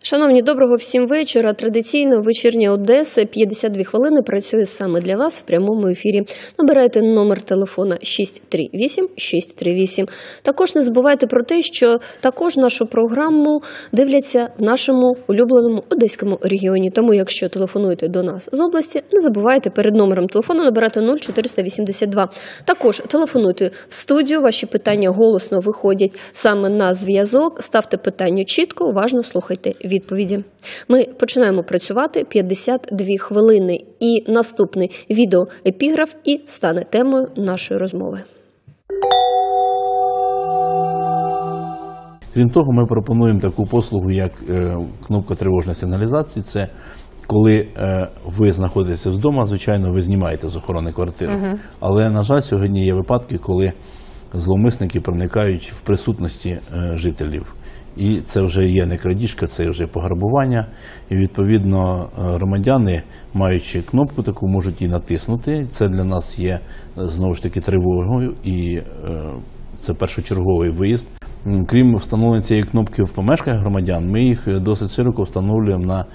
Шановні, доброго всім вечора. Традиційно вечірня Одеса, 52 хвилини, працює саме для вас в прямому ефірі. Набирайте номер телефона 638-638. Також не забувайте про те, що також нашу програму дивляться в нашому улюбленому одеському регіоні. Тому, якщо телефонуєте до нас з області, не забувайте перед номером телефону набирати 0482. Також телефонуйте в студію, ваші питання голосно виходять саме на зв'язок. Ставте питання чітко, уважно слухайте відповіді. Ми починаємо працювати 52 хвилини. І наступний відеоепіграф і стане темою нашої розмови. Крім того, ми пропонуємо таку послугу, як кнопка тривожної сигналізації. Це коли ви знаходитеся вдома, звичайно, ви знімаєте з охорони квартири. Але, на жаль, сьогодні є випадки, коли зловмисники проникають в присутності жителів. І це вже є не крадіжка, це вже пограбування. І, відповідно, громадяни, маючи кнопку таку, можуть її натиснути. Це для нас є, знову ж таки, тривогою, і це першочерговий виїзд. Крім встановлення цієї кнопки в помешканнях громадян, ми їх досить широко встановлюємо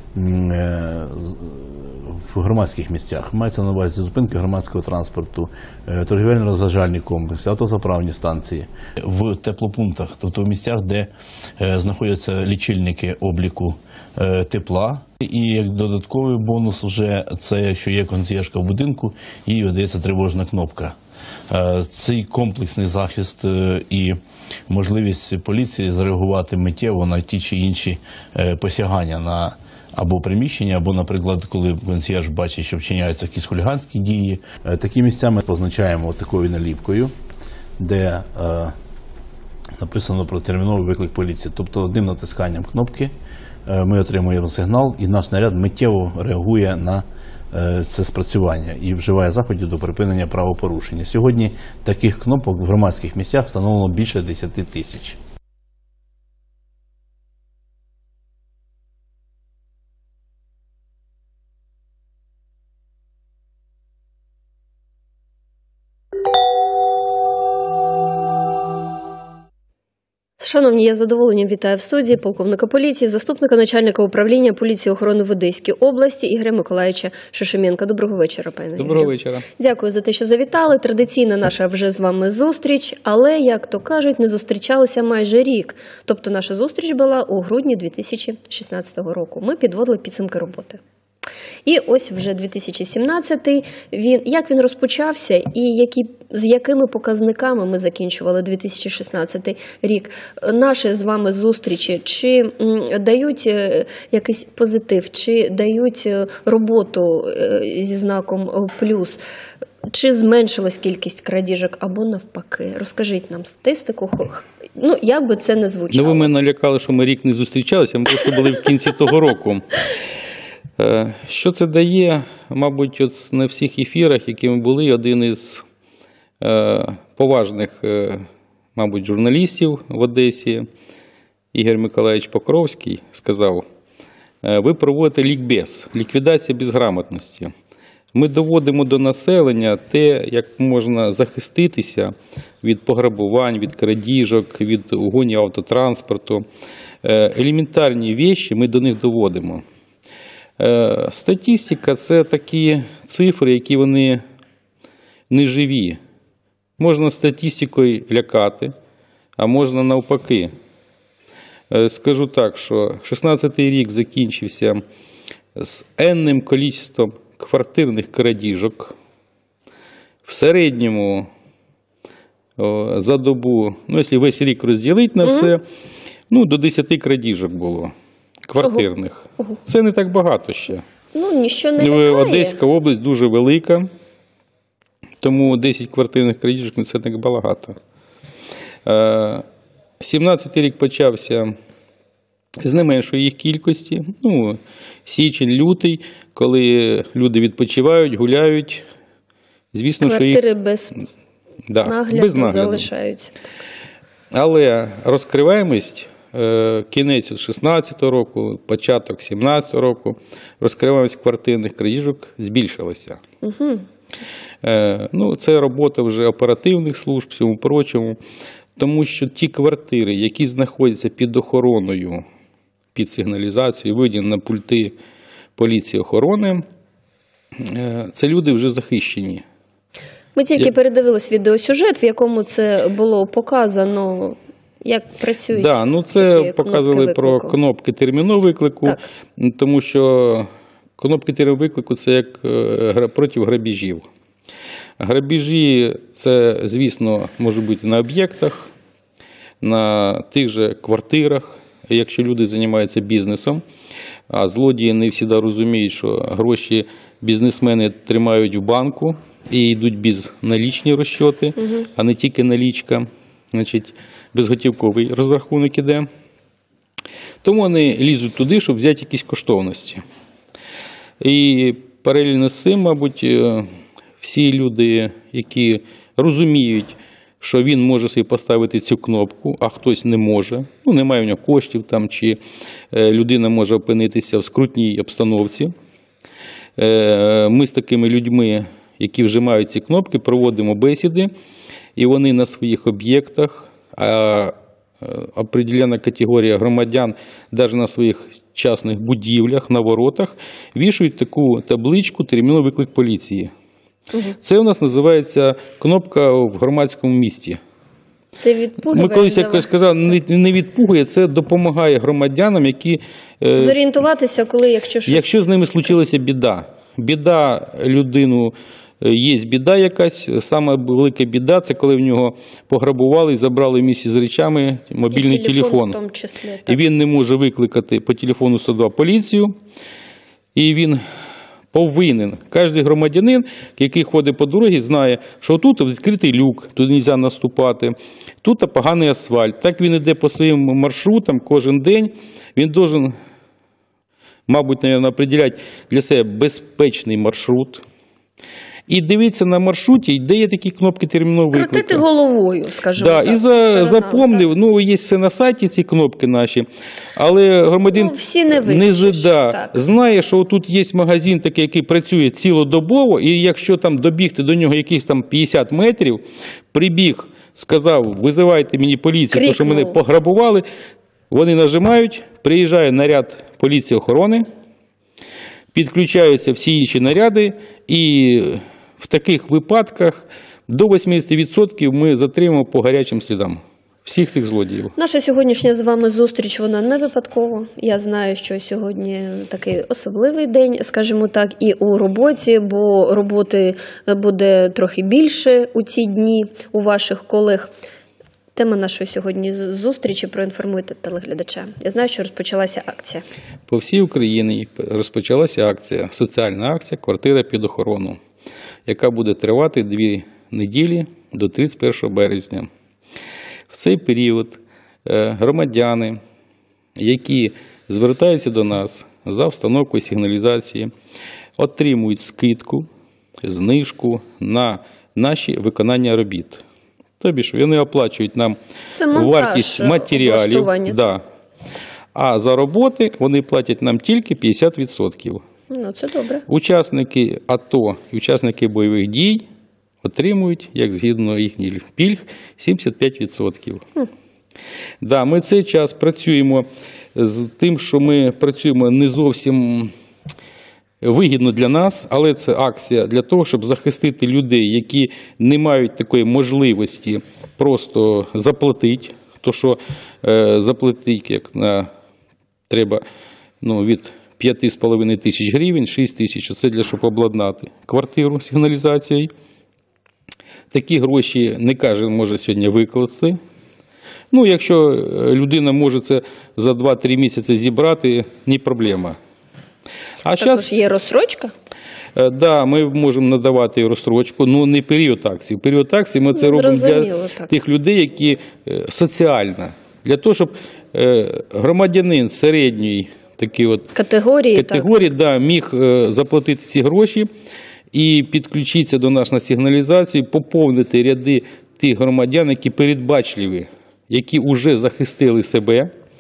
в громадських місцях. Мається на увазі зупинки громадського транспорту, торгівельно-розважальні комплекси, автозаправні станції. В теплопунктах, тобто в місцях, де знаходяться лічильники обліку тепла. І як додатковий бонус вже це, якщо є консьєржка в будинку, їй видається тривожна кнопка. Цей комплексний захист і можливість поліції зреагувати миттєво на ті чи інші посягання на або приміщення, або, наприклад, коли консьєрж бачить, що вчиняються якісь хуліганські дії. Такі місця ми позначаємо такою наліпкою, де написано про терміновий виклик поліції. Тобто одним натисканням кнопки ми отримуємо сигнал, і наш наряд миттєво реагує на це спрацювання і вживає заходів до припинення правопорушення. Сьогодні таких кнопок в громадських місцях встановлено більше 10 тисяч. Шановні, я з задоволенням вітаю в студії полковника поліції, заступника начальника управління поліції охорони в Одеській області Ігоря Миколайовича Шишименка. Доброго вечора, пане Ігорю. Доброго вечора. Дякую за те, що завітали. Традиційна наша вже з вами зустріч, але, як то кажуть, не зустрічалися майже рік. Тобто наша зустріч була у грудні 2016 року. Ми підводили підсумки роботи. І ось вже 2017-й, як він розпочався і з якими показниками ми закінчували 2016 рік. Наші з вами зустрічі, чи дають якийсь позитив, чи дають роботу зі знаком плюс, чи зменшилась кількість крадіжок, або навпаки. Розкажіть нам статистику, як би це не звучало. Ви мене налякали, що ми рік не зустрічалися, ми просто були в кінці того року. Що це дає? Мабуть, от на всіх ефірах, які ми були, один із поважних, мабуть, журналістів в Одесі, Ігор Миколайович Покровський, сказав: ви проводите лікбез, ліквідація безграмотності. Ми доводимо до населення те, як можна захиститися від пограбувань, від крадіжок, від угонів автотранспорту. Елементарні речі ми до них доводимо. Статистика – це такі цифри, які вони не живі. Можна статистикою лякати, а можна навпаки. Скажу так, що 16-й рік закінчився з енним кількістю квартирних крадіжок. В середньому за добу, якщо весь рік розділити на все, до 10 крадіжок було. Квартирних. Це не так багато ще. Ніщо не лякає. Одеська область дуже велика, тому 10 квартирних крадіжок – це не багато. 17-й рік почався з не меншої їх кількості. Січень, лютий, коли люди відпочивають, гуляють. Звісно, квартири без нагляду залишаються. Але розкриваємість кінець 16-го року, початок 17-го року, розкриваємість квартирних крадіжок збільшилася. Це робота вже оперативних служб, всьому прочому, тому що ті квартири, які знаходяться під охороною під сигналізацію, виведені на пульти поліції, охорони, це люди вже захищені. Ми тільки передивились відеосюжет, в якому це було показано, як працюють. Да, ну це показували про кнопки термінового виклику, так. Тому що кнопки термінового виклику – це як проти грабіжів. Грабіжі – це, звісно, може бути на об'єктах, на тих же квартирах, якщо люди займаються бізнесом. А злодії не завжди розуміють, що гроші бізнесмени тримають в банку і йдуть безналічні розчоти, а не тільки налічка. Значить, безготівковий розрахунок іде. Тому вони лізуть туди, щоб взяти якісь коштовності. І паралельно з цим, мабуть, всі люди, які розуміють, що він може собі поставити цю кнопку, а хтось не може, ну, немає в нього коштів там, чи людина може опинитися в скрутній обстановці. Ми з такими людьми, які вжимають ці кнопки, проводимо бесіди, і вони на своїх об'єктах, а определена категорія громадян навіть на своїх частних будівлях, на воротах, вішають таку табличку «Терміновий виклик поліції». Це у нас називається кнопка в громадському місті. Це відпугує? Ми колись, як я сказав, не відпугує, це допомагає громадянам, які... Зорієнтуватися, коли, якщо щось... Якщо з ними случилася біда. Біда людину, є біда якась, сама велика біда – це коли в нього пограбували і забрали місці з речами мобільний телефон. В тому числі, і він не може викликати по телефону 102 поліцію, і він... повинен. Кожен громадянин, який ходить по дорозі, знає, що тут відкритий люк, тут не можна наступати, тут поганий асфальт. Так він йде по своїм маршрутам кожен день. Він має, мабуть, определяти для себе безпечний маршрут. І дивитися на маршруті, де є такі кнопки термінового виклику. Крутити головою, скажімо так. І запомнив, ну, є все на сайті ці кнопки наші, але громадянин всі не вивчиш, знає, що тут є магазин такий, який працює цілодобово, і якщо там добігти до нього якихось там 50 метрів, прибіг, сказав, визивайте мені поліцію, тому що мене пограбували, вони нажимають, приїжджає наряд поліції охорони, підключаються всі інші наряди, і в таких випадках до 80% ми затримуємо по гарячим слідам всіх цих злодіїв. Наша сьогоднішня з вами зустріч, вона не випадкова. Я знаю, що сьогодні такий особливий день, скажімо так, і у роботі, бо роботи буде трохи більше у ці дні у ваших колег. Тема нашої сьогодні зустрічі, проінформуйте телеглядача. Я знаю, що розпочалася акція. По всій Україні розпочалася акція, соціальна акція «Квартира під охорону», яка буде тривати 2 неділі до 31 березня. В цей період громадяни, які звертаються до нас за встановкою сигналізації, отримують скидку, знижку на наші виконання робіт. Тобі ж вони оплачують нам вартість матеріалів, а за роботи вони платять нам тільки 50%. Ну, це добре. Учасники АТО і учасники бойових дій отримують, як згідно їхніх пільг, 75%. Ми цей час працюємо з тим, що ми працюємо не зовсім вигідно для нас, але це акція для того, щоб захистити людей, які не мають такої можливості просто заплатити. То, що заплатити треба від 5,5 тисяч гривень, 6 тисяч, це для щоб обладнати квартиру сигналізацією. Такі гроші не кожен може сьогодні викласти. Якщо людина може це за 2-3 місяці зібрати, не проблема. Також є розстрочка? Так, ми можемо надавати розстрочку, але не період акції. В період акції ми це робимо для тих людей, які соціально. Для того, щоб громадянин середньої категорії міг заплатити ці гроші і підключитися до нас на сигналізацію, поповнити ряди тих громадян, які передбачливі, які вже захистили себе,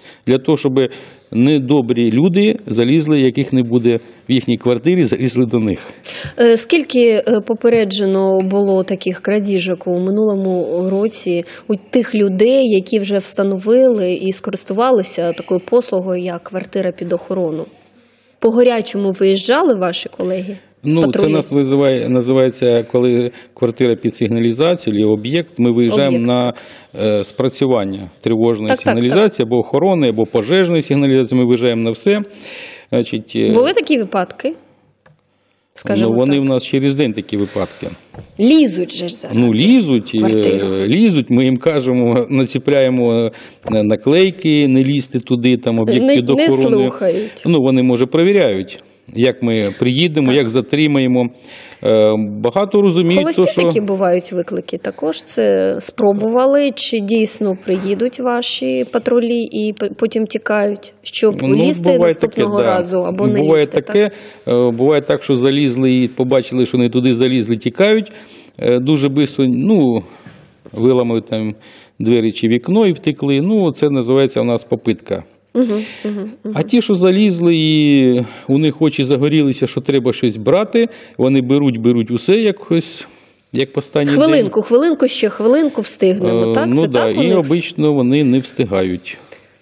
Для того, щоб недобрі люди залізли, яких не буде в їхній квартирі, залізли до них. Скільки попереджено було таких крадіжок у минулому році у тих людей, які вже встановили і скористувалися такою послугою, як квартира під охорону? По гарячому виїжджали ваші колеги? Це нас називається, коли квартира під сигналізацією, або об'єкт, ми виїжджаємо на спрацювання тривожної сигналізації, або охорони, або пожежної сигналізації, ми виїжджаємо на все. Були такі випадки? Вони в нас через день такі випадки. Лізуть же ж зараз. Лізуть, ми їм кажемо, націпляємо наклейки, не лізти туди, там об'єкт під охорони. Не слухають. Вони, може, перевіряють, як ми приїдемо, як затримаємо. Багато розуміють, Холості такі бувають виклики також? Це спробували? Чи дійсно приїдуть ваші патрулі і потім тікають? Щоб лізти наступного разу або не буває лізти? Таке. Буває так, що залізли і побачили, що не туди залізли, тікають. Дуже швидко, виламали там двері чи вікно і втекли. Це називається у нас попитка. А ті, що залізли і у них очі загорілися, що треба щось брати, вони беруть усе якось, як по останній день. Хвилинку встигнемо, так? Це так у них? І обично вони не встигають.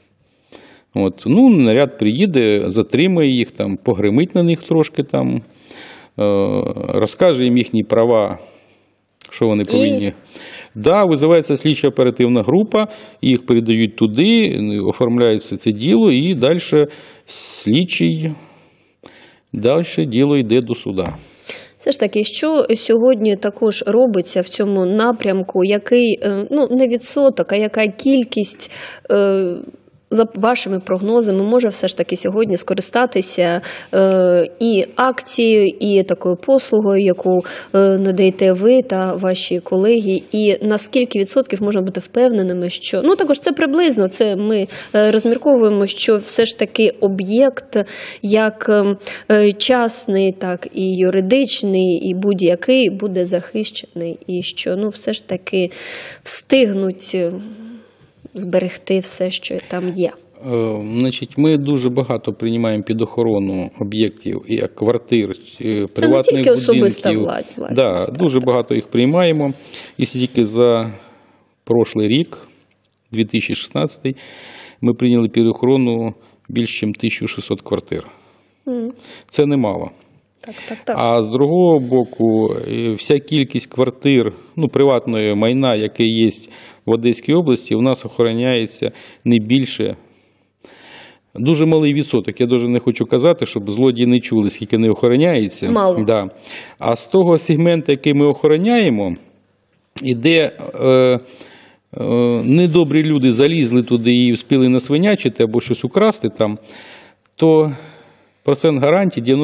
Наряд приїде, затримає їх, там, погримить на них трошки, там, розкаже їм їхні права, що вони повинні. Визивається слідчо-оперативна група, їх передають туди, оформляється це діло, і далі діло йде до суду. Все ж таки, що сьогодні також робиться в цьому напрямку, який, не відсоток, а яка кількість, за вашими прогнозами, може все ж таки сьогодні скористатися і акцією, і такою послугою, яку надаєте ви та ваші колеги, і на скільки відсотків можна бути впевненими, що, також це приблизно, це ми розмірковуємо, що все ж таки об'єкт, як частний, так і юридичний, і будь-який буде захищений, і що, все ж таки встигнуть зберегти все, що там є. Ми дуже багато приймаємо під охорону об'єктів, як квартир, приватних будинків. Це не тільки особиста власність. Дуже багато їх приймаємо. І тільки за прошлий рік, 2016, ми прийняли під охорону більше, ніж 1600 квартир. Це немало. Так. А з другого боку, вся кількість квартир, приватної майна, яке є в Одеській області, у нас охороняється не більше. Дуже малий відсоток. Я навіть не хочу казати, щоб злодії не чули, скільки не охороняється. Мало. Да. А з того сегменту, який ми охороняємо, і де недобрі люди залізли туди і встигли насвинячити або щось украсти там, то процент гарантії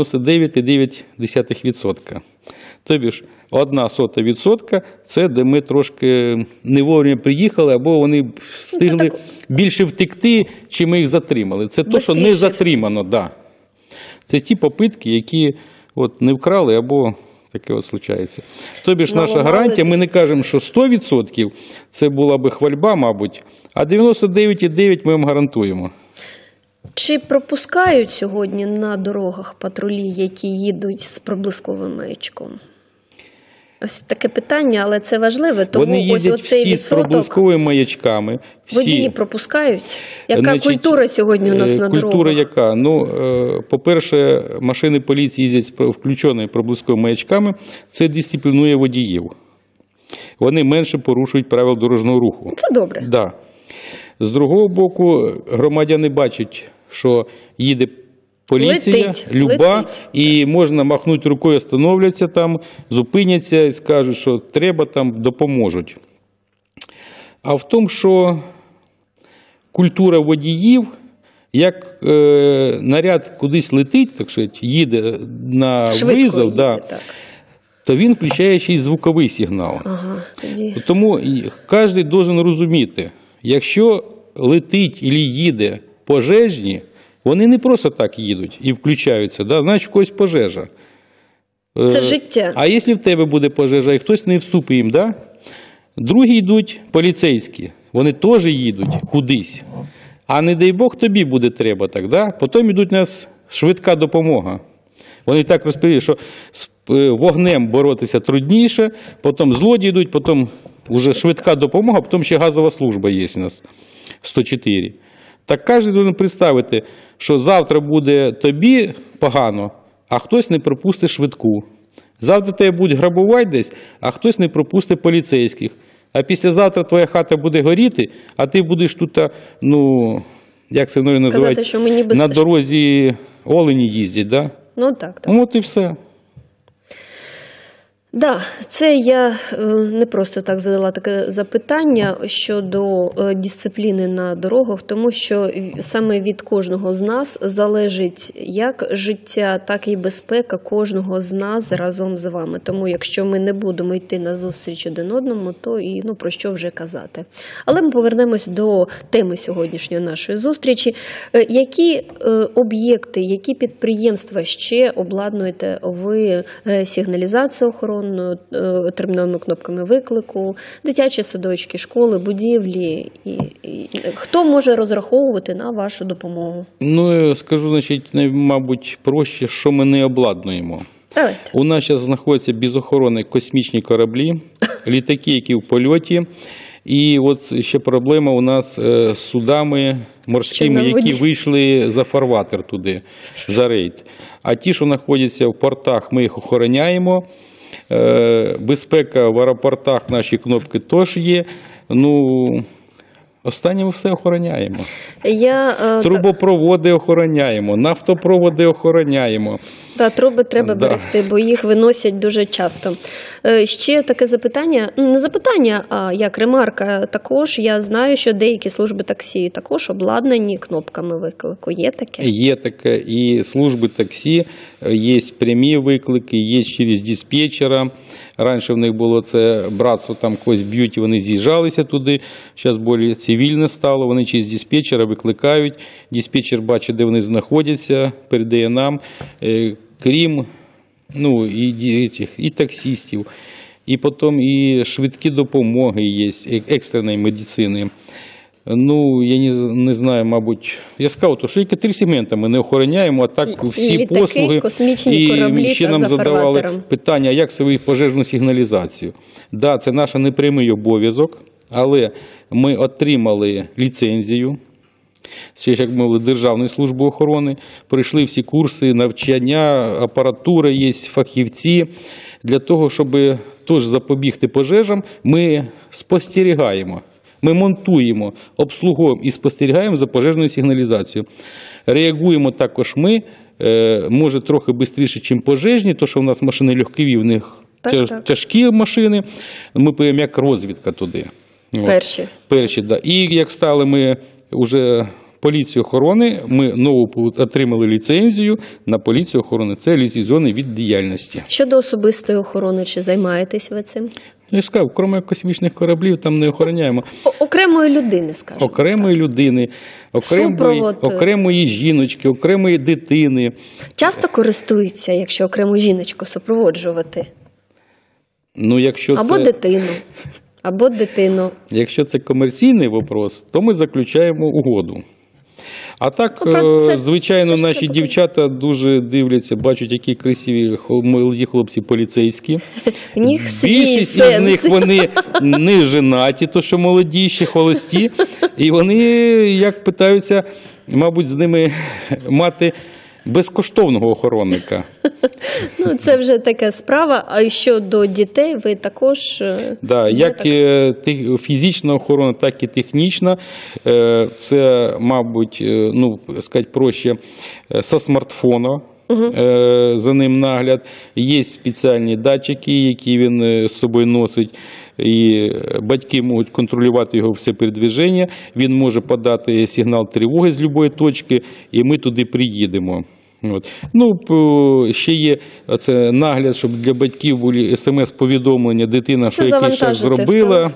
99,9%. Тобі ж 0,01% – це де ми трошки не вовремя приїхали, або вони встигли більше втекти, чи ми їх затримали. Це те, що не затримано, да. Це ті попитки, які не вкрали, або таке случається. Тобі ж наша гарантія, ми не кажемо, що 100% це була би хвальба, мабуть, а 99,9% ми вам гарантуємо. Чи пропускають сьогодні на дорогах патрулі, які їдуть з проблисковим маячком? Ось таке питання, але це важливе. Тому вони їздять всі з проблисковими маячками. Водії пропускають? Яка культура сьогодні у нас на дорогах? Культура яка? По-перше, машини поліції їздять з включеними проблисковими маячками. Це дисциплінує водіїв. Вони менше порушують правил дорожнього руху. Це добре. Да. З другого боку, громадяни бачать, що їде поліція, летить. І можна махнути рукою, остановляться там, зупиняться і скажуть, що треба, там допоможуть. А в тому, що культура водіїв, як наряд кудись летить, так сказати, їде на визов, то він включає ще й звуковий сигнал. Тому кожен має розуміти, якщо летить або їде пожежні, вони не просто так їдуть і включаються, значить в когось пожежа. Це життя. А якщо в тебе буде пожежа і хтось не вступить їм, другі йдуть поліцейські, вони теж їдуть кудись. А не дай Бог тобі буде треба так, да? Потім йдуть у нас швидка допомога. Вони так розповідають, що з вогнем боротися трудніше, потім злодії йдуть, потім вже швидка допомога, потім ще газова служба є у нас 104. Так кожен повинен представити, що завтра буде тобі погано, а хтось не пропустить швидку. Завтра тебе будуть грабувати десь, а хтось не пропустить поліцейських. А післязавтра твоя хата буде горіти, а ти будеш тут, як це називають, Казати, що мені на дорозі олені їздять, да? Ну так. От і все. Да, це я не просто так задала таке запитання щодо дисципліни на дорогах, тому що саме від кожного з нас залежить як життя, так і безпека кожного з нас разом з вами. Тому якщо ми не будемо йти на зустріч один одному, то і про що вже казати. Але ми повернемось до теми сьогоднішньої нашої зустрічі. Які об'єкти, які підприємства ще обладнуєте ви сигналізацією охорони, терміновими кнопками виклику, дитячі садочки, школи, будівлі? І хто може розраховувати на вашу допомогу? Ну, скажу, значить, мабуть, проще, що ми не обладнуємо. Давайте. У нас зараз знаходяться без охорони космічні кораблі, літаки, які в польоті. І от ще проблема у нас з судами морськими, які вийшли за фарватер туди, за рейд. А ті, що знаходяться в портах, ми їх охороняємо. Безпека в аеропортах, наші кнопки теж є. Останнє ми все охороняємо. Трубопроводи охороняємо, нафтопроводи охороняємо. Так, труби треба берегти, бо їх виносять дуже часто. Ще таке запитання, не запитання, а як ремарка також. Я знаю, що деякі служби таксі також обладнані кнопками виклику. Є таке? Є таке. І служби таксі, є прямі виклики, є через диспетчера. Раніше в них було це братство, там когось б'ють, і вони з'їжджалися туди. Зараз більш цивільне стало, вони через диспетчера викликають. Диспетчер бачить, де вони знаходяться, передає нам. Крім і таксистів, і потім і швидкі допомоги є, екстреної медицини. Я не знаю, мабуть, я сказав, що тільки 3 сегменти ми не охороняємо, а так всі літаки, послуги. космічні кораблі і ще та нам за задавали фарватером. питання, як це ви пожежну сигналізацію. Да, це наш непрямий обов'язок, але ми отримали ліцензію. Ще, як мовили, Державної служби охорони, пройшли всі курси, навчання, апаратура є, фахівці. Для того, щоб теж запобігти пожежам, ми спостерігаємо, ми монтуємо, обслуговуємо і спостерігаємо за пожежною сигналізацією. Реагуємо також ми, може трохи швидше, ніж пожежні, тому що у нас машини легкові, в них тяжкі машини, ми пойдемо як розвідка туди. Перші, да. І як стали ми вже поліцію охорони, ми нову отримали ліцензію на поліцію охорони. Це ліцензійний від діяльності. Щодо особистої охорони, чи займаєтесь ви цим? Я ж сказав, крім космічних кораблів, там не охороняємо. Окремої людини, скажімо. Окремої людини, окремої жіночки, окремої дитини. Часто користуються, якщо окрему жіночку супроводжувати? Або дитину. Якщо це комерційний вопрос, то ми заключаємо угоду. А так, звичайно, наші дівчата дуже дивляться, бачать, які красиві молоді хлопці поліцейські. Більшість із них вони не женаті, то що молоді, ще холості. І вони як питаються, мабуть, з ними мати безкоштовного охоронника. Це вже така справа. А щодо дітей, ви також... Як фізична охорона, так і технічна. Це, мабуть, сказати проще, зі смартфона. За ним нагляд. Є спеціальні датчики, які він з собою носить. І батьки можуть контролювати його все передвиження. Він може подати сигнал тривоги з будь-якої точки, і ми туди приїдемо. Ще є нагляд, щоб для батьків були смс-повідомлення, дитина, що якийсь час зробила.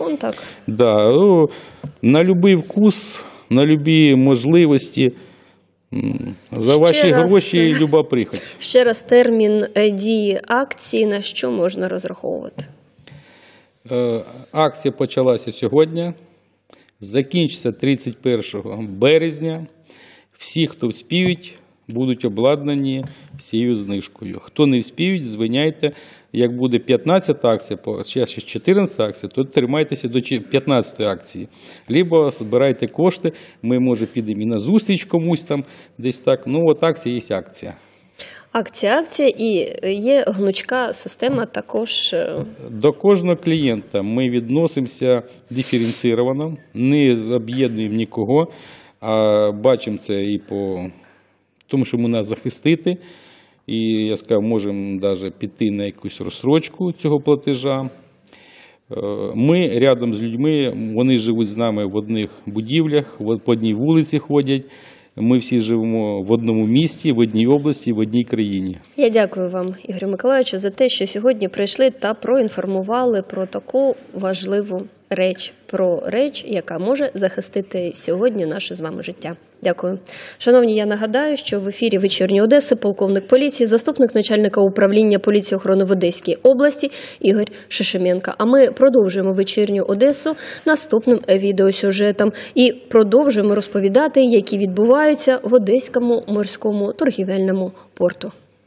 На будь-який вкус, на будь-які можливості. За ваші гроші люба прихоть. Ще раз термін дії акції, на що можна розраховувати? Акція почалася сьогодні. закінчиться 31 березня. Всі, хто вспіють, будуть обладнані цією знижкою. Хто не вспіють, звиняйте, як буде 15 акція, ще 14 акція, то тримайтеся до 15 акції. Либо збирайте кошти, ми, може, підемо і на зустріч комусь там, десь так. Ну, от акція є акція. Акція і є гнучка система також. До кожного клієнта ми відносимося диференцировано, не об'єднуємо нікого, а бачимо це і по тому, що нас захистити. І, я скажу, можемо навіть піти на якусь розстрочку цього платежа. Ми рядом з людьми, вони живуть з нами в одних будівлях, по одній вулиці ходять. Ми всі живемо в одному місті, в одній області, в одній країні. Я дякую вам, Ігорю Миколайовичу, за те, що сьогодні прийшли та проінформували про таку важливу реч, яка може захистити сьогодні наше з вами життя. Дякую. Шановні, я нагадаю, що в ефірі «Вечірньої Одеси» полковник поліції, заступник начальника управління поліції охорони в Одеській області Ігор Шишименко. А ми продовжуємо «Вечірню Одесу» наступним відеосюжетом і продовжуємо розповідати, які відбуваються в Одеському морському торгівельному порту.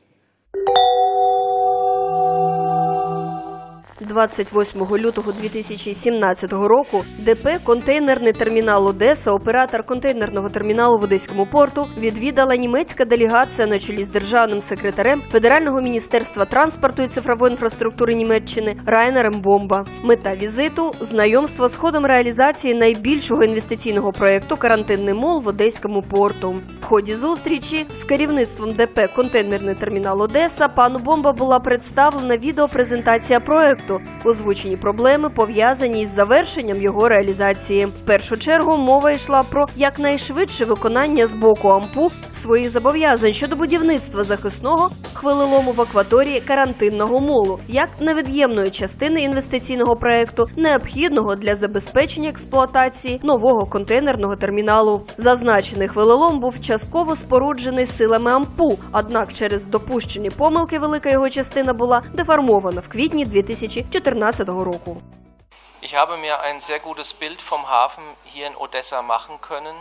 28 лютого 2017 року ДП «Контейнерний термінал Одеса», оператор контейнерного терміналу в Одеському порту, відвідала німецька делегація на чолі з державним секретарем Федерального міністерства транспорту і цифрової інфраструктури Німеччини Райнером Бомба. Мета візиту – знайомство з ходом реалізації найбільшого інвестиційного проєкту «Карантинний мол» в Одеському порту. В ході зустрічі з керівництвом ДП «Контейнерний термінал Одеса» пану Бомба була представлена відеопрезентація проєкту, озвучені проблеми, пов'язані із завершенням його реалізації. В першу чергу мова йшла про якнайшвидше виконання з боку АМПУ своїх зобов'язань щодо будівництва захисного хвилелому в акваторії карантинного молу, як невід'ємної частини інвестиційного проєкту, необхідного для забезпечення експлуатації нового контейнерного терміналу. Зазначений хвилелом був частково споруджений силами АМПУ, однак через допущені помилки велика його частина була деформована в квітні 2014 року. Ich habe mir ein sehr gutes Bild vom Hafen hier in Odessa machen können.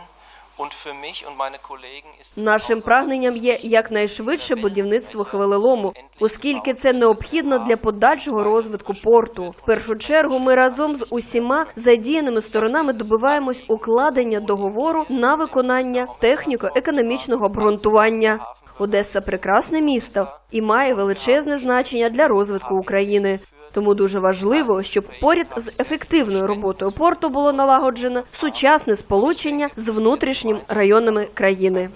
Нашим прагненням є якнайшвидше будівництво хвилелому, оскільки це необхідно для подальшого розвитку порту. В першу чергу ми разом з усіма задіяними сторонами добиваємось укладення договору на виконання техніко-економічного обґрунтування. Одеса – прекрасне місто і має величезне значення для розвитку України. Тому дуже важливо, щоб поряд з ефективною роботою порту було налагоджено сучасне сполучення з внутрішніми районами країни.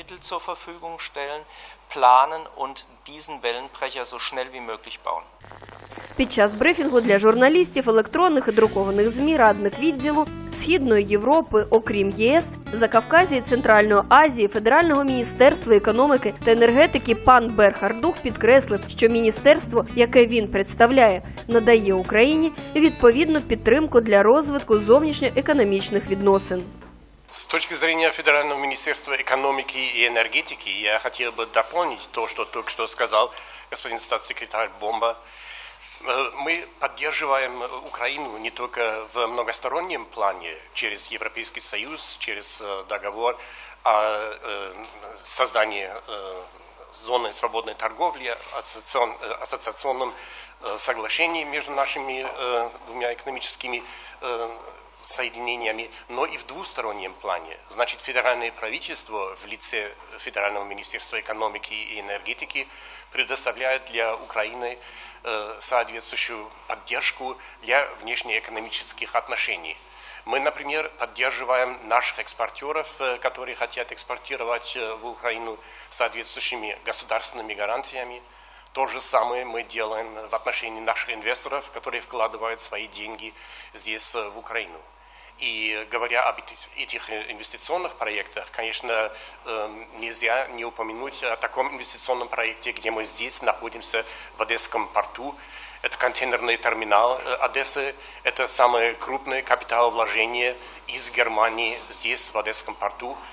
Під час брифінгу для журналістів електронних і друкованих ЗМІ радник відділу Східної Європи, окрім ЄС, Закавказії і Центральної Азії Федерального міністерства економіки та енергетики пан Берхардух підкреслив, що міністерство, яке він представляє, надає Україні відповідну підтримку для розвитку зовнішньоекономічних відносин. С точки зрения Федерального министерства экономики и энергетики, я хотел бы дополнить то, что только что сказал господин статс-секретарь Бомба. Мы поддерживаем Украину не только в многостороннем плане, через Европейский Союз, через договор о создании зоны свободной торговли, ассоциационном соглашении между нашими двумя экономическими соединениями, но и в двустороннем плане. Значит, федеральное правительство в лице Федерального министерства экономики и энергетики предоставляет для Украины соответствующую поддержку для внешнеэкономических отношений. Мы, например, поддерживаем наших экспортеров, которые хотят экспортировать в Украину соответствующими государственными гарантиями. То же самое мы делаем в отношении наших инвесторов, которые вкладывают свои деньги здесь, в Украину. И говоря об этих инвестиционных проектах, конечно, нельзя не упомянуть о таком инвестиционном проекте, где мы здесь находимся в Одесском порту. Это контейнерный терминал Одессы, это самое крупное капиталовложение из Германии здесь, в Одесском порту.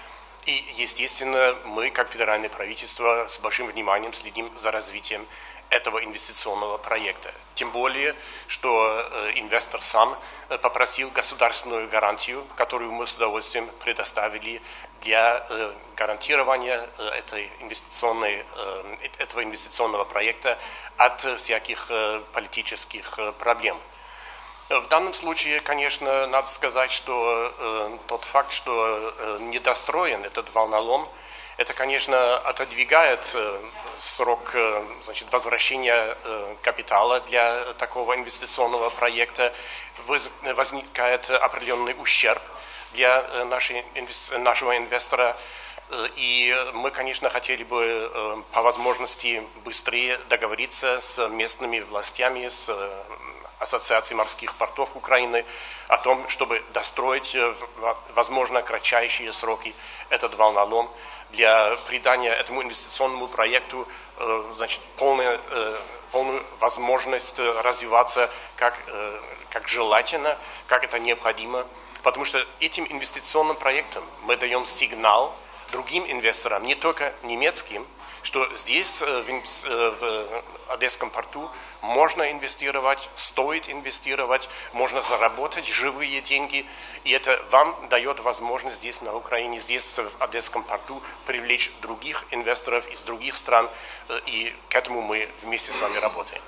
И, естественно, мы, как федеральное правительство, с большим вниманием следим за развитием этого инвестиционного проекта. Тем более, что инвестор сам попросил государственную гарантию, которую мы с удовольствием предоставили для гарантирования этого инвестиционного проекта от всяких политических проблем. В данном случае, конечно, надо сказать, что тот факт, что недостроен этот волнолом, это, конечно, отодвигает срок возвращения капитала для такого инвестиционного проекта, возникает определенный ущерб для нашего инвестора. И мы, конечно, хотели бы по возможности быстрее договориться с местными властями, с Ассоциацией морских портов Украины о том, чтобы достроить, возможно, кратчайшие сроки этот волнолом для придания этому инвестиционному проекту полную возможность развиваться как желательно, как это необходимо. Потому что этим инвестиционным проектом мы даем сигнал другим инвесторам, не только немецким, что здесь, в Одесском порту, можно инвестировать, стоит инвестировать, можно заработать живые деньги. И это вам дает возможность здесь, на Украине, здесь, в Одесском порту, привлечь других инвесторов из других стран. И к этому мы вместе с вами работаем.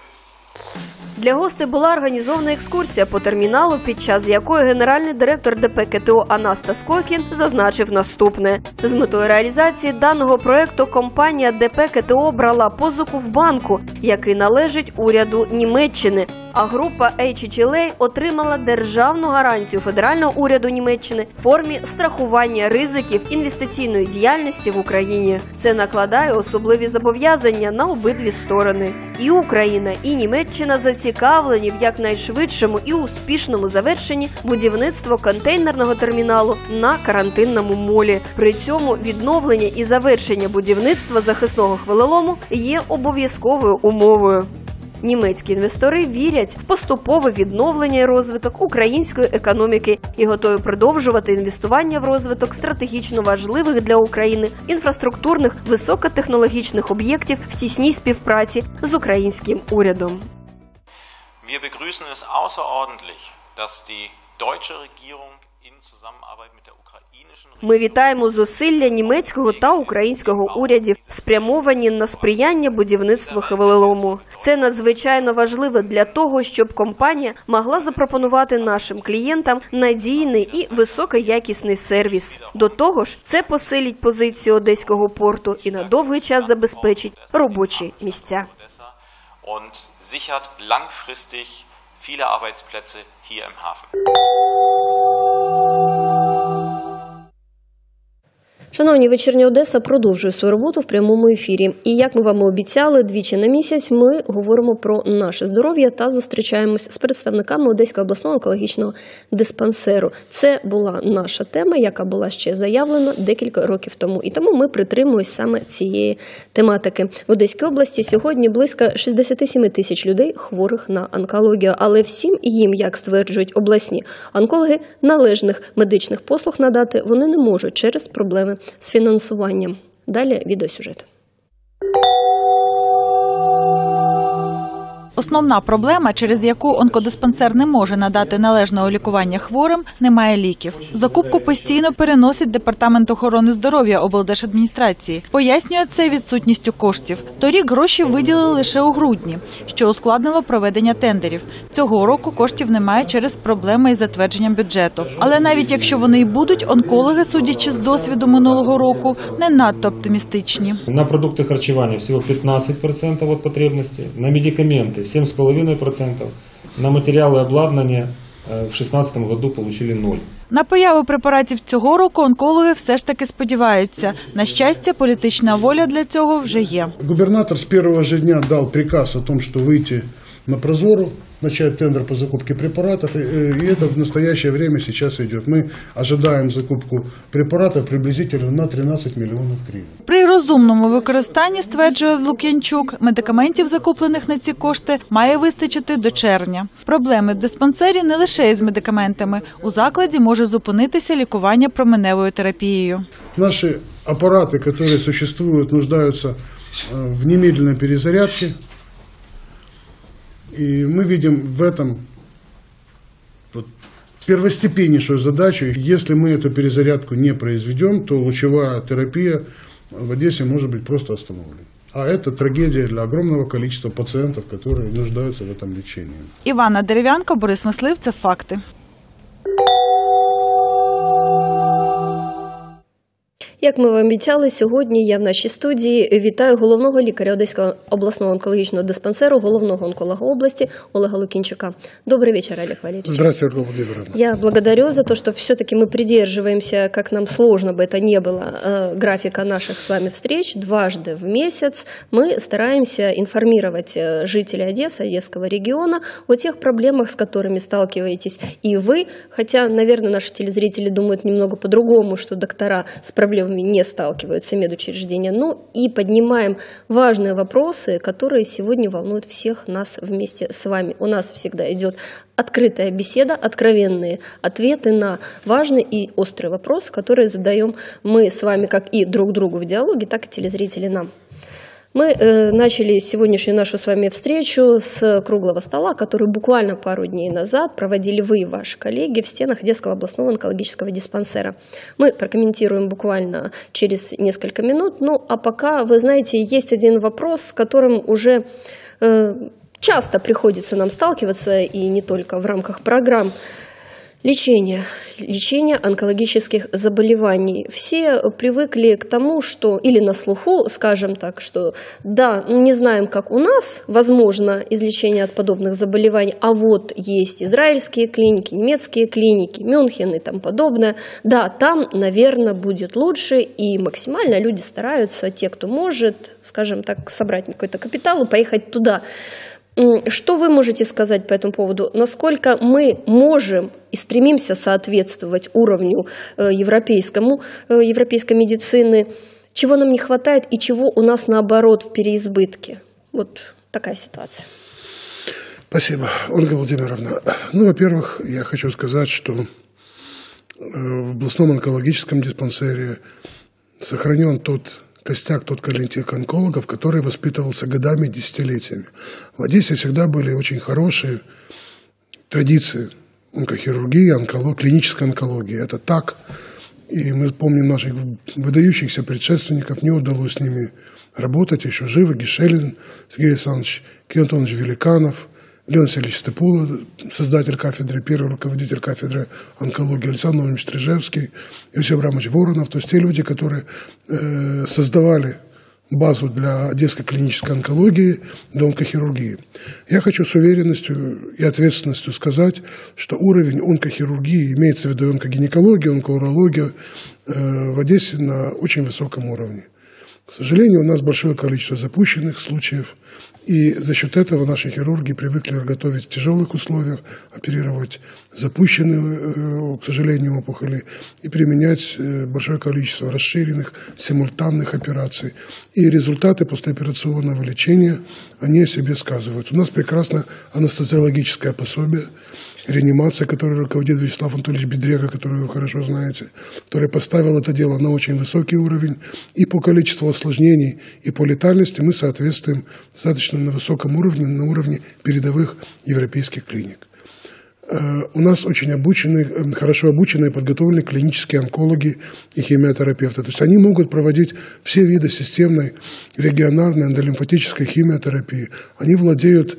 Для гостей була організована екскурсія по терміналу, під час якої генеральний директор ДП КТО Анастас Койкін зазначив наступне. З метою реалізації даного проєкту компанія ДП КТО брала позику в банку, який належить уряду Німеччини. А група HHLA отримала державну гарантію федерального уряду Німеччини в формі страхування ризиків інвестиційної діяльності в Україні. Це накладає особливі зобов'язання на обидві сторони. І Україна, і Німеччина зацікавлені в якнайшвидшому і успішному завершенні будівництва контейнерного терміналу на карантинному молі. При цьому відновлення і завершення будівництва захисного хвилелому є обов'язковою умовою. Німецькі інвестори вірять в поступове відновлення і розвиток української економіки і готові продовжувати інвестування в розвиток стратегічно важливих для України інфраструктурних високотехнологічних об'єктів в тісній співпраці з українським урядом. Wir begrüßen es außerordentlich, dass die deutsche Regierung in Zusammenarbeit mit der ukrainischen Ми вітаємо зусилля німецького та українського урядів, спрямовані на сприяння будівництву хвилелому. Це надзвичайно важливо для того, щоб компанія могла запропонувати нашим клієнтам надійний і високоякісний сервіс. До того ж, це посилить позицію Одеського порту і на довгий час забезпечить робочі місця. und sichert langfristig viele Arbeitsplätze hier im Hafen. Шановні, вечірня Одеса продовжує свою роботу в прямому ефірі. І як ми вам обіцяли, двічі на місяць ми говоримо про наше здоров'я та зустрічаємось з представниками Одеського обласного онкологічного диспансеру. Це була наша тема, яка була ще заявлена декілька років тому. І тому ми притримуємось саме цієї тематики. В Одеській області сьогодні близько 67 тисяч людей хворих на онкологію. Але всім їм, як стверджують обласні онкологи, належних медичних послуг надати вони не можуть через проблеми з фінансуванням. Далі відеосюжет. Основна проблема, через яку онкодиспансер не може надати належного лікування хворим – немає ліків. Закупку постійно переносить Департамент охорони здоров'я облдержадміністрації. Пояснює це відсутністю коштів. Торік гроші виділили лише у грудні, що ускладнило проведення тендерів. Цього року коштів немає через проблеми із затвердженням бюджету. Але навіть якщо вони й будуть, онкологи, судячи з досвіду минулого року, не надто оптимістичні. На продукти харчування всього 15% від потребності, на медикаменти 7,5%, на матеріали обладнання в 2016 году отримали 0. На появу препаратів цього року онкологи все ж таки сподіваються. На щастя, політична воля для цього вже є. Губернатор з першого ж дня дав приказ о том, що вийти на Прозору начать тендер по закупке препаратов, и это в настоящее время сейчас идет. Мы ожидаем закупку препаратов приблизительно на 13 миллионов гривен. При розумному використанні, стверджує Лук'янчук, медикаментів, закуплених на ці кошти, має вистачити до червня. Проблеми в диспансері не лише із медикаментами. У закладі може зупинитися лікування променевою терапією. Наши аппараты, которые существуют, нуждаются в немедленной перезарядке. И мы видим в этом первостепеннейшую задачу. Если мы эту перезарядку не произведем, то лучевая терапия в Одессе может быть просто остановлена. А это трагедия для огромного количества пациентов, которые нуждаются в этом лечении. Івана Дерев'янко, Борис Мисливцев, «Факти». Як ми вам обіцяли, сьогодні я в нашій студії вітаю головного лікаря Одеського областного онкологічного диспансеру, головного онколога области Олега Лук'янчука. Добрый вечер, Олег Валерьевич. Здравствуйте, Ольга Владимировна. Я благодарю за то, что все-таки мы придерживаемся, как нам сложно бы это не было, графика наших с вами встреч. Дважды в месяц мы стараемся информировать жителей Одессы, Одесского региона о тех проблемах, с которыми сталкиваетесь и вы. Хотя, наверное, наши телезрители думают немного по-другому, что доктора с проблемами не сталкиваются, медучреждения. Ну и поднимаем важные вопросы, которые сегодня волнуют всех нас вместе с вами. У нас всегда идет открытая беседа, откровенные ответы на важный и острый вопрос, который задаем мы с вами как и друг другу в диалоге, так и телезрители нам. Мы начали сегодняшнюю нашу с вами встречу с круглого стола, который буквально пару дней назад проводили вы и ваши коллеги в стенах Одесского областного онкологического диспансера. Мы прокомментируем буквально через несколько минут. Ну, а пока, вы знаете, есть один вопрос, с которым уже часто приходится нам сталкиваться, и не только в рамках программ. Лечение онкологических заболеваний. Все привыкли к тому, что, или на слуху, скажем так, что да, не знаем, как у нас возможно излечение от подобных заболеваний, а вот есть израильские клиники, немецкие клиники, Мюнхен и тому подобное. Да, там, наверное, будет лучше, и максимально люди стараются, те, кто может, скажем так, собрать какой-то капитал и поехать туда. Что вы можете сказать по этому поводу? Насколько мы можем и стремимся соответствовать уровню европейской медицины? Чего нам не хватает и чего у нас наоборот в переизбытке? Вот такая ситуация. Спасибо, Ольга Владимировна. Ну, во-первых, я хочу сказать, что в областном онкологическом диспансере сохранен тот костяк, тот коллектив онкологов, который воспитывался годами, десятилетиями. В Одессе всегда были очень хорошие традиции онкохирургии, клинической онкологии. Это так. И мы помним наших выдающихся предшественников, не удалось с ними работать, еще живы Гишелин, Сергей Александрович, Кирилл Антонович Великанов, Леон Васильевич Степула, создатель кафедры, первый руководитель кафедры онкологии, Александр Владимирович Стрижевский, Иосиф Абрамович Воронов, то есть те люди, которые создавали базу для одесской клинической онкологии, для онкохирургии. Я хочу с уверенностью и ответственностью сказать, что уровень онкохирургии, имеется в виду онкогинекология, онкоурология, в Одессе на очень высоком уровне. К сожалению, у нас большое количество запущенных случаев, и за счет этого наши хирурги привыкли готовить в тяжелых условиях, оперировать запущенные, к сожалению, опухоли и применять большое количество расширенных, симультанных операций. И результаты послеоперационного лечения, они о себе сказывают. У нас прекрасное анестезиологическое пособие, реанимация, которой руководит Вячеслав Анатольевич Бедрега, которую вы хорошо знаете, который поставил это дело на очень высокий уровень. И по количеству осложнений, и по летальности мы соответствуем достаточно на высоком уровне, на уровне передовых европейских клиник. У нас очень обученные, хорошо обученные, подготовленные клинические онкологи и химиотерапевты. То есть они могут проводить все виды системной, регионарной, эндолимфатической химиотерапии. Они владеют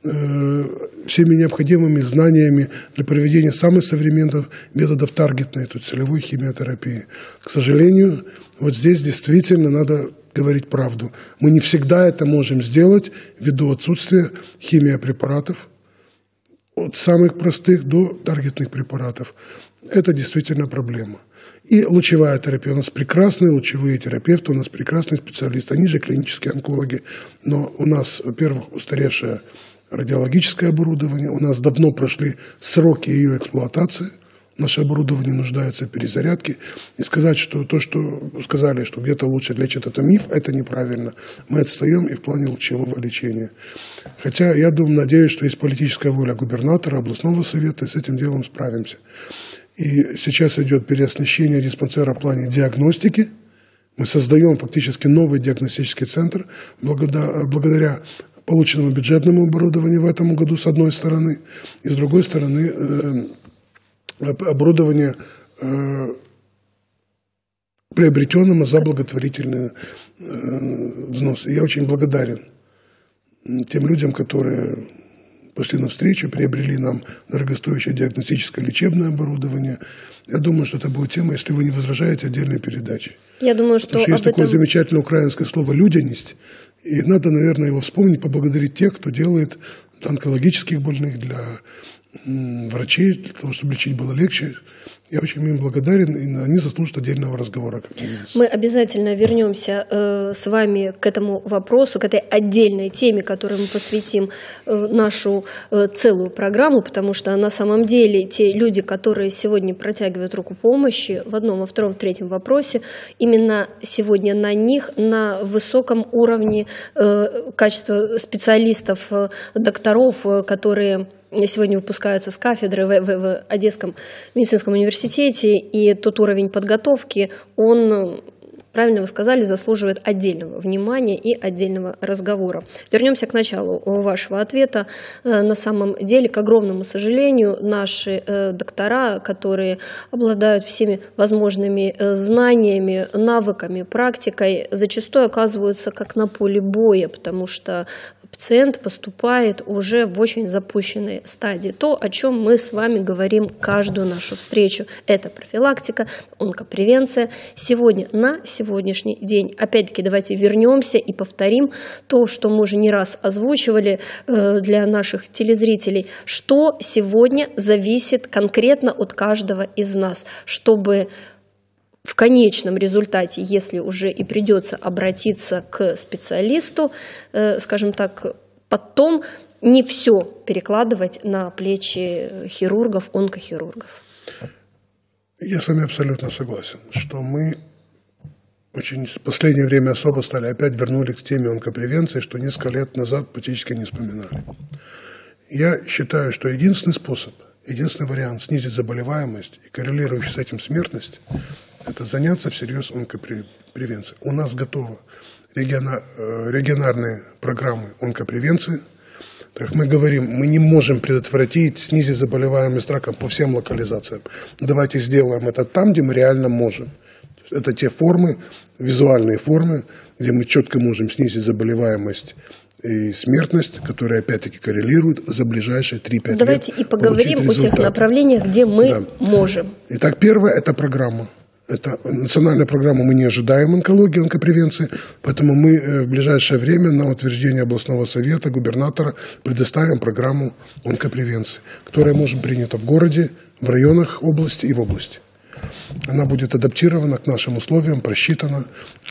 всеми необходимыми знаниями для проведения самых современных методов таргетной, то есть целевой химиотерапии. К сожалению, вот здесь действительно надо говорить правду. Мы не всегда это можем сделать ввиду отсутствия химиопрепаратов, от самых простых до таргетных препаратов. Это действительно проблема. И лучевая терапия. У нас прекрасные лучевые терапевты, у нас прекрасные специалисты. Они же клинические онкологи. Но у нас, во-первых, устаревшая радиологическое оборудование. У нас давно прошли сроки ее эксплуатации. Наше оборудование нуждается в перезарядке. И сказать, что то, что сказали, что где-то лучше лечат, это миф, это неправильно. Мы отстаем и в плане лучевого лечения. Хотя я думаю, надеюсь, что есть политическая воля губернатора, областного совета, и с этим делом справимся. И сейчас идет переоснащение диспансера в плане диагностики. Мы создаем фактически новый диагностический центр благодаря полученному бюджетному оборудованию в этом году, с одной стороны, и с другой стороны оборудование приобретенному за благотворительные взносы. Я очень благодарен тем людям, которые пошли навстречу, приобрели нам дорогостоящее диагностическое лечебное оборудование. Я думаю, что это будет тема, если вы не возражаете, отдельной передачи. Я думаю, что есть такое замечательное украинское слово «людяность», и надо, наверное, его вспомнить, поблагодарить тех, кто делает для онкологических больных, для врачей, для того, чтобы лечить было легче. Я очень им благодарен, и они заслужат отдельного разговора. Мы обязательно вернемся с вами к этому вопросу, к этой отдельной теме, которой мы посвятим нашу целую программу, потому что на самом деле те люди, которые сегодня протягивают руку помощи в одном, во втором, в третьем вопросе, именно сегодня на них, на высоком уровне качества специалистов, докторов, которые сегодня выпускаются с кафедры в Одесском медицинском университете, и тот уровень подготовки, он, правильно вы сказали, заслуживает отдельного внимания и отдельного разговора. Вернемся к началу вашего ответа. На самом деле, к огромному сожалению, наши доктора, которые обладают всеми возможными знаниями, навыками, практикой, зачастую оказываются как на поле боя, потому что пациент поступает уже в очень запущенной стадии. То, о чем мы с вами говорим каждую нашу встречу, это профилактика, онкопревенция. Сегодня, на сегодняшний день, опять-таки, давайте вернемся и повторим то, что мы уже не раз озвучивали для наших телезрителей, что сегодня зависит конкретно от каждого из нас, чтобы в конечном результате, если уже и придется обратиться к специалисту, скажем так, потом не все перекладывать на плечи хирургов, онкохирургов. Я с вами абсолютно согласен, что мы очень в последнее время особо стали, опять вернулись к теме онкопревенции, что несколько лет назад практически не вспоминали. Я считаю, что единственный способ, единственный вариант снизить заболеваемость и коррелирующую с этим смертность – это заняться всерьез онкопревенцией. У нас готовы региональные программы онкопревенции. Так мы говорим, мы не можем предотвратить, снизить заболеваемость раком по всем локализациям. Но давайте сделаем это там, где мы реально можем. Это те формы, визуальные формы, где мы четко можем снизить заболеваемость и смертность, которые опять-таки коррелируют за ближайшие 3-5 лет. Давайте и поговорим о тех направлениях, где мы можем. Итак, первое – это программа. Это национальная программа, мы не ожидаем онкологии, онкопревенции, поэтому мы в ближайшее время на утверждение областного совета, губернатора предоставим программу онкопревенции, которая может быть принята в городе, в районах области и в области. Она будет адаптирована к нашим условиям, просчитана,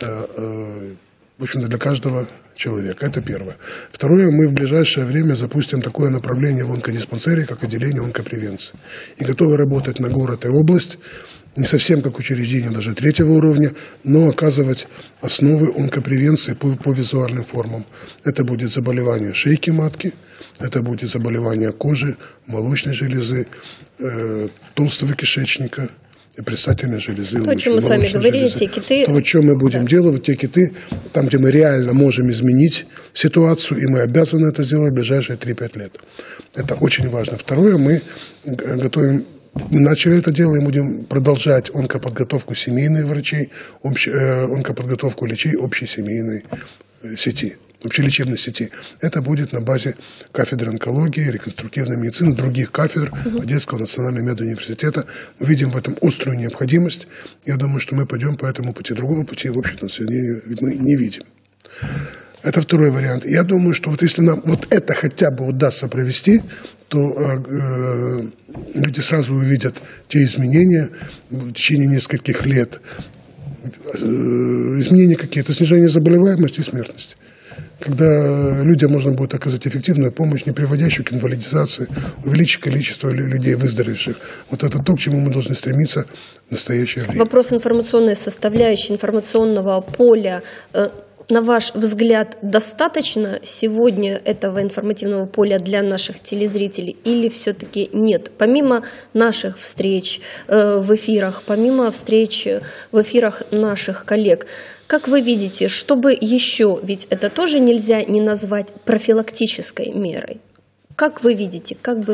в общем-то, для каждого человека. Это первое. Второе, мы в ближайшее время запустим такое направление в онкодиспансере, как отделение онкопревенции. И готовы работать на город и область, не совсем как учреждение даже 3-го уровня, но оказывать основы онкопревенции по визуальным формам. Это будет заболевание шейки матки, это будет заболевание кожи, молочной железы, толстого кишечника, и предстательной железы. То, о чем мы с вами говорили, те киты. То, о чем мы будем делать, те киты, там, где мы реально можем изменить ситуацию, и мы обязаны это сделать в ближайшие 3-5 лет. Это очень важно. Второе, мы готовим. Мы начали это дело и будем продолжать онкоподготовку семейных врачей, онкоподготовку лечей общей семейной сети, общелечебной сети. Это будет на базе кафедры онкологии, реконструктивной медицины, других кафедр Одесского национального медуниверситета. Мы видим в этом острую необходимость. Я думаю, что мы пойдем по этому пути. Другого пути, в общем-то, мы не видим. Это второй вариант. Я думаю, что вот если нам вот это хотя бы удастся провести, то люди сразу увидят те изменения в течение нескольких лет. Изменения какие-то, снижение заболеваемости и смертности. когда людям можно будет оказать эффективную помощь, не приводящую к инвалидизации, увеличить количество людей, выздоровевших. Вот это то, к чему мы должны стремиться в настоящее время. Вопрос информационной составляющей, информационного поля. На ваш взгляд, достаточно сегодня этого информативного поля для наших телезрителей или все-таки нет? Помимо наших встреч в эфирах, помимо встреч в эфирах наших коллег, как вы видите, чтобы еще, ведь это тоже нельзя не назвать профилактической мерой, как вы видите,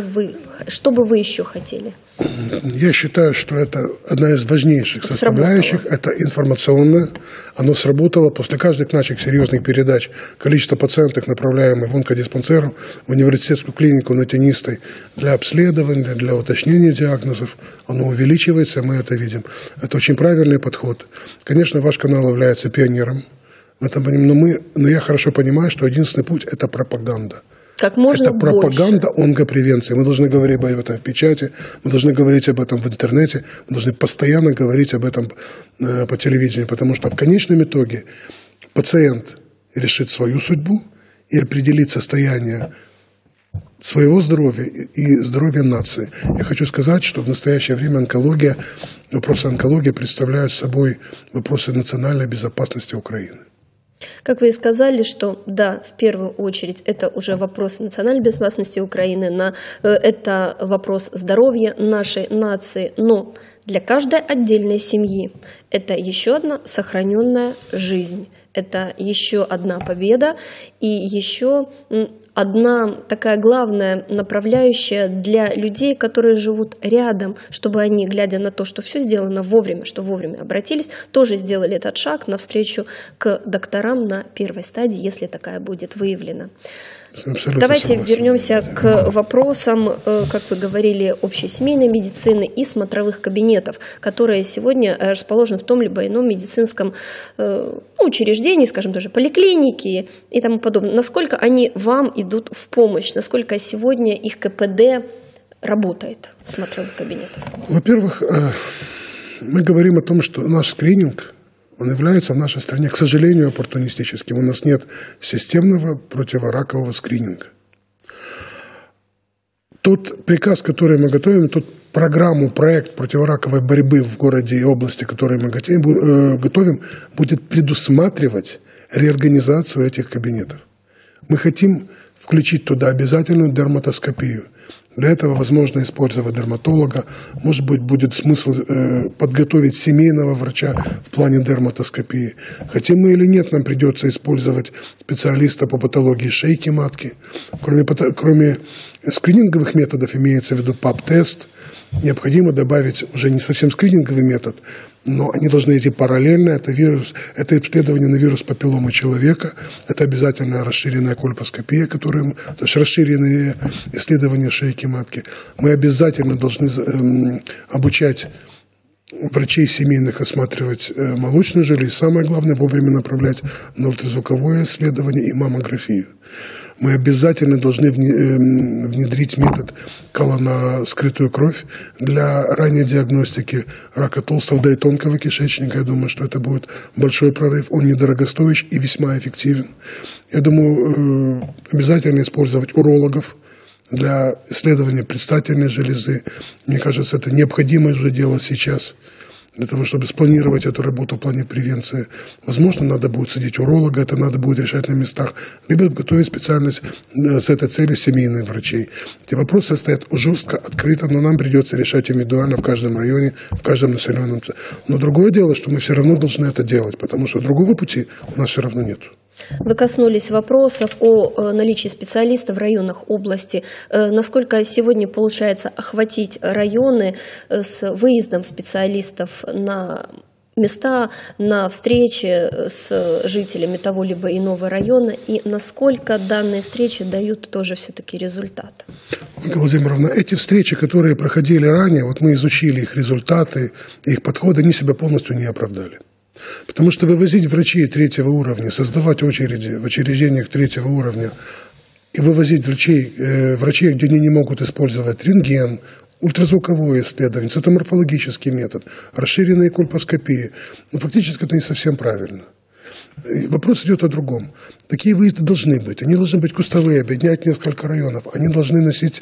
что бы вы еще хотели? Я считаю, что это одна из важнейших составляющих, это информационная. Оно сработало после каждых наших серьезных передач. Количество пациентов, направляемых в онкодиспансер, в университетскую клинику на Тенистой для обследования, для уточнения диагнозов, оно увеличивается, мы это видим. Это очень правильный подход. Конечно, ваш канал является пионером в этом, но я хорошо понимаю, что единственный путь – это пропаганда. Как можно это пропаганда онкопревенции. Мы должны говорить об этом в печати, мы должны говорить об этом в интернете, мы должны постоянно говорить об этом по телевидению, потому что в конечном итоге пациент решит свою судьбу и определит состояние своего здоровья и здоровья нации. Я хочу сказать, что в настоящее время вопросы онкологии представляют собой вопросы национальной безопасности Украины. Как вы и сказали, что да, в первую очередь это уже вопрос национальной безопасности Украины, это вопрос здоровья нашей нации, но для каждой отдельной семьи это еще одна сохраненная жизнь, это еще одна победа и еще одна такая главная направляющая для людей, которые живут рядом, чтобы они, глядя на то, что все сделано вовремя, что вовремя обратились, тоже сделали этот шаг навстречу к докторам на первой стадии, если такая будет выявлена. Давайте вернемся к вопросам, как вы говорили, общей семейной медицины и смотровых кабинетов, которые сегодня расположены в том либо ином медицинском учреждении, скажем, тоже поликлиники и тому подобное. Насколько они вам идут в помощь, насколько сегодня их КПД работает, смотровых кабинетов? Во-первых, мы говорим о том, что наш скрининг, он является в нашей стране, к сожалению, оппортунистическим. У нас нет системного противоракового скрининга. Тот приказ, который мы готовим, тот проект противораковой борьбы в городе и области, который мы готовим, будет предусматривать реорганизацию этих кабинетов. Мы хотим включить туда обязательную дерматоскопию. Для этого возможно использовать дерматолога. Может быть, будет смысл подготовить семейного врача в плане дерматоскопии. Хотим мы или нет, нам придется использовать специалиста по патологии шейки матки. Кроме скрининговых методов, имеется в виду ПАП-тест, необходимо добавить уже не совсем скрининговый метод, но они должны идти параллельно. Это исследование на вирус папилломы человека, это обязательная расширенная кольпоскопия, то есть расширенные исследования шейки матки. Мы обязательно должны обучать врачей семейных осматривать молочную железу, и самое главное, вовремя направлять на ультразвуковое исследование и маммографию. Мы обязательно должны внедрить метод кала на скрытую кровь для ранней диагностики рака толстого, да и тонкого кишечника. Я думаю, что это будет большой прорыв. Он недорогостоящий и весьма эффективен. Я думаю, обязательно использовать урологов для исследования предстательной железы. Мне кажется, это необходимо уже делать сейчас, для того, чтобы спланировать эту работу в плане превенции. Возможно, надо будет садить уролога, это надо будет решать на местах, либо готовить специальность с этой целью семейных врачей. Эти вопросы стоят жестко, открыто, но нам придется решать индивидуально в каждом районе, в каждом населенном пункте. Но другое дело, что мы все равно должны это делать, потому что другого пути у нас все равно нет. Вы коснулись вопросов о наличии специалистов в районах области. Насколько сегодня получается охватить районы с выездом специалистов на места, на встречи с жителями того либо иного района, и насколько данные встречи дают тоже все-таки результат? Ольга Владимировна, эти встречи, которые проходили ранее, вот мы изучили их результаты, их подходы, они себя полностью не оправдали. Потому что вывозить врачей третьего уровня, создавать очереди в учреждениях третьего уровня и вывозить врачей, где они не могут использовать рентген, ультразвуковое исследование, цитоморфологический метод, расширенные кольпоскопии, фактически это не совсем правильно. И вопрос идет о другом. Такие выезды должны быть. Они должны быть кустовые, объединять несколько районов. Они должны носить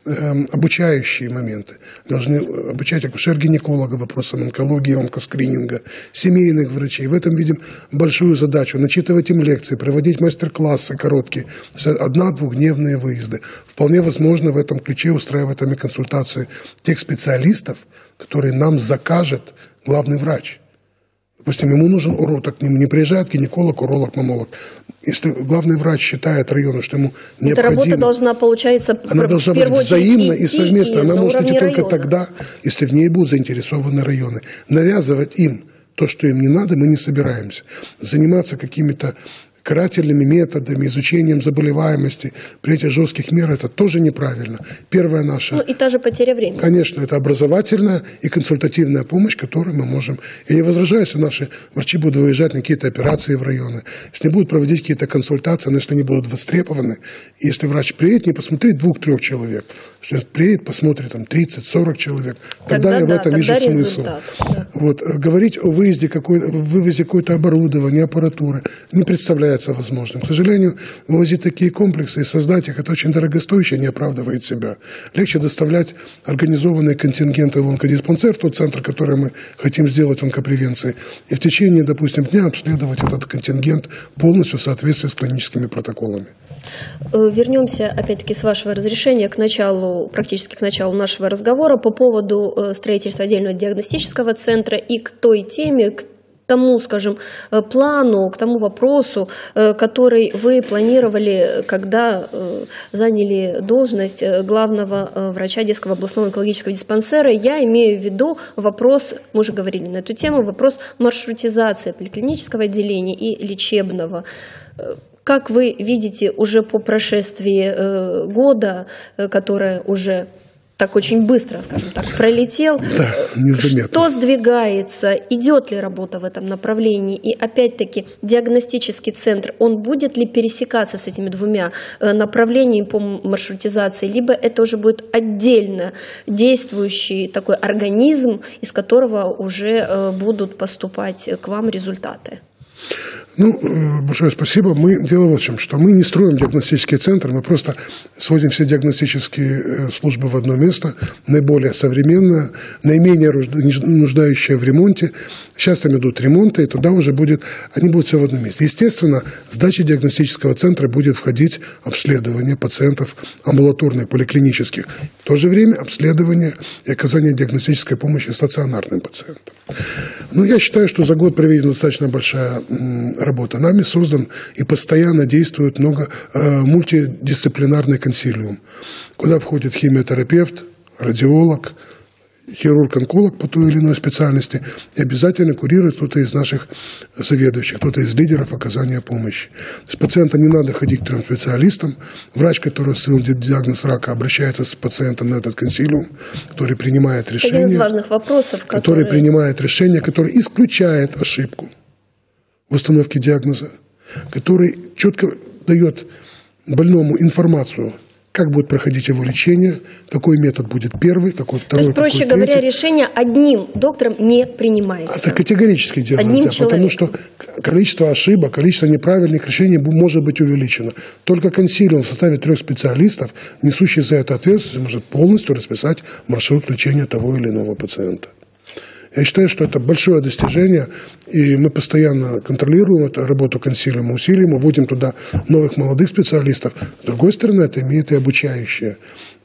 обучающие моменты. Должны обучать акушер-гинеколога вопросам онкологии, онкоскрининга, семейных врачей. В этом видим большую задачу. Начитывать им лекции, проводить мастер-классы короткие. 1-2-дневные выезды. Вполне возможно в этом ключе устраивать там и консультации тех специалистов, которые нам закажет главный врач. Допустим, ему нужен уролог, к нему не приезжает гинеколог, уролог, мамолог. Если главный врач считает району, что ему необходимо... Эта работа должна, получается, она должна быть взаимна и совместна. Она может идти только района. тогда, если в ней будут заинтересованы районы. Навязывать им то, что им не надо, мы не собираемся. Заниматься какими-то карательными методами, изучением заболеваемости, принятие жестких мер, это тоже неправильно. Первая наша... Ну и та же потеря времени. Конечно, это образовательная и консультативная помощь, которую мы можем... Я не возражаю, если наши врачи будут выезжать на какие-то операции в районы, если будут проводить какие-то консультации, но если они будут востребованы, и если врач приедет, не посмотреть 2-3 человек, если приедет, посмотрит там 30-40 человек, тогда я в этом вижу смысл. Да. Вот. Говорить о вывозе какое-то оборудование, аппаратуры не представляется возможным. К сожалению, вывозить такие комплексы и создать их, это очень дорогостоящее, не оправдывает себя. Легче доставлять организованные контингенты в онкодиспансер, в тот центр, который мы хотим сделать онкопревенции, и в течение, допустим, дня обследовать этот контингент полностью в соответствии с клиническими протоколами. Вернемся, опять-таки, с вашего разрешения практически к началу нашего разговора по поводу строительства отдельного диагностического центра и к той теме, к тому, скажем, плану, к тому вопросу, который вы планировали, когда заняли должность главного врача детского областного онкологического диспансера. Я имею в виду вопрос, мы уже говорили на эту тему, вопрос маршрутизации поликлинического отделения и лечебного. Как вы видите уже по прошествии года, которое уже так очень быстро, скажем так, пролетел, да, незаметно. Что сдвигается, идет ли работа в этом направлении? И опять-таки диагностический центр, он будет ли пересекаться с этими двумя направлениями по маршрутизации, либо это уже будет отдельно действующий такой организм, из которого уже будут поступать к вам результаты? Большое спасибо. Дело вот в чем, что мы не строим диагностический центр, мы просто сводим все диагностические службы в одно место, наиболее современное, наименее нуждающее в ремонте. Сейчас там идут ремонты, и туда уже они будут все в одном месте. Естественно, в сдачу диагностического центра будет входить обследование пациентов амбулаторных, поликлинических. В то же время обследование и оказание диагностической помощи стационарным пациентам. Я считаю, что за год проведена достаточно большая работа. Нами создан и постоянно действует мультидисциплинарный консилиум, куда входит химиотерапевт, радиолог, хирург-онколог по той или иной специальности, и обязательно курирует кто-то из наших заведующих, кто-то из лидеров оказания помощи. То есть пациентам не надо ходить к 3 специалистам. Врач, который установил диагноз рака, обращается с пациентом на этот консилиум, который принимает решение. Один из важных вопросов, который принимает решение, который исключает ошибку в установке диагноза, который четко дает больному информацию, как будет проходить его лечение, какой метод будет первый, какой второй, то есть, проще какой говоря, третий. решение одним доктором не принимается. Это категорически делать нельзя, потому что количество ошибок, количество неправильных решений может быть увеличено. Только консилиум в составе 3 специалистов, несущий за это ответственность, может полностью расписать маршрут лечения того или иного пациента. Я считаю, что это большое достижение, и мы постоянно контролируем эту работу консилиума, усилием, вводим туда новых молодых специалистов. С другой стороны, это имеет и обучающее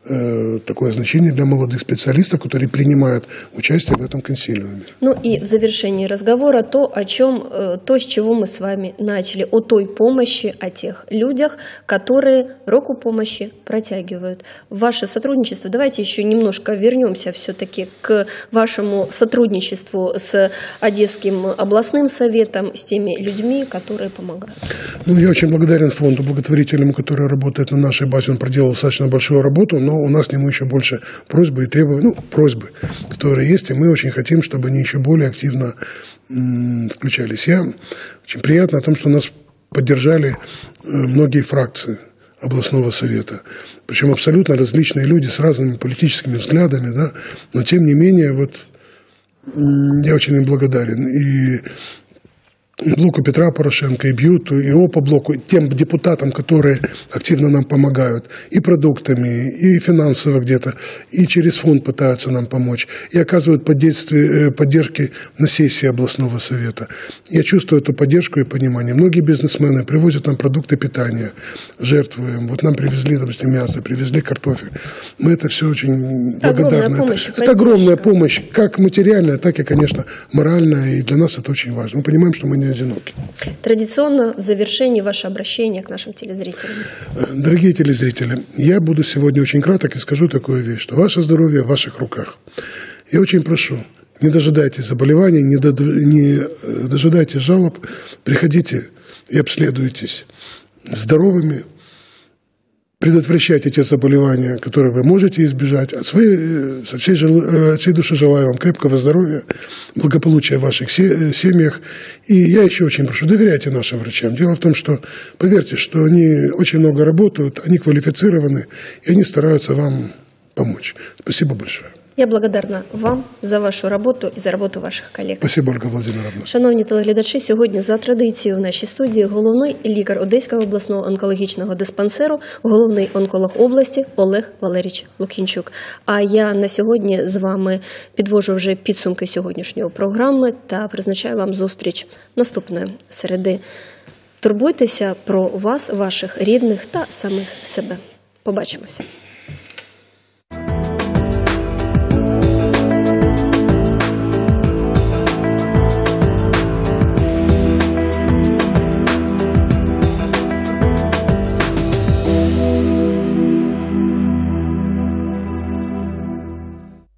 такое значение для молодых специалистов, которые принимают участие в этом консилиуме. И в завершении разговора то, с чего мы с вами начали, о той помощи, о тех людях, которые руку помощи протягивают. Ваше сотрудничество, давайте еще немножко вернемся все-таки к вашему сотрудничеству с Одесским областным советом, с теми людьми, которые помогают. Я очень благодарен фонду благотворительному, который работает на нашей базе. Он проделал достаточно большую работу, но у нас к нему еще больше просьбы и требований, просьбы, которые есть, и мы очень хотим, чтобы они еще более активно включались. Очень приятно о том, что нас поддержали многие фракции областного совета, причем абсолютно различные люди с разными политическими взглядами, да, но тем не менее, я очень им благодарен. И блоку Петра Порошенко, и БЮТу, и ОПО-блоку, тем депутатам, которые активно нам помогают и продуктами, и финансово где-то, и через фонд пытаются нам помочь, и оказывают поддержки на сессии областного совета. Я чувствую эту поддержку и понимание. Многие бизнесмены привозят нам продукты питания, жертвуем. Вот нам привезли, допустим, мясо, привезли картофель. Мы это все очень благодарны. Это огромная помощь, как материальная, так и, конечно, моральная. И для нас это очень важно. Мы понимаем, что мы не одиноки. Традиционно в завершении ваше обращение к нашим телезрителям. Дорогие телезрители, я буду сегодня очень краток и скажу такую вещь, что ваше здоровье в ваших руках. Я очень прошу, не дожидайтесь заболеваний, не дожидайтесь жалоб, приходите и обследуйтесь здоровыми, предотвращайте те заболевания, которые вы можете избежать. От всей души желаю вам крепкого здоровья, благополучия в ваших семьях. И я еще очень прошу, доверяйте нашим врачам. Дело в том, что, поверьте, что они очень много работают, они квалифицированы, и они стараются вам помочь. Спасибо большое. Я благодарна вам за вашу роботу і за роботу ваших колег. Спасибо, Ольга Володимировна. Шановні телеглядачі, сьогодні за традицією в нашій студії головний лікар Одеського обласного онкологічного диспансеру, головний онколог області Олег Валерійович Лук'янчук. А я на сьогодні з вами підвожу вже підсумки сьогоднішньої програми та призначаю вам зустріч наступної середи. Турбуйтеся про вас, ваших рідних та самих себе. Побачимося.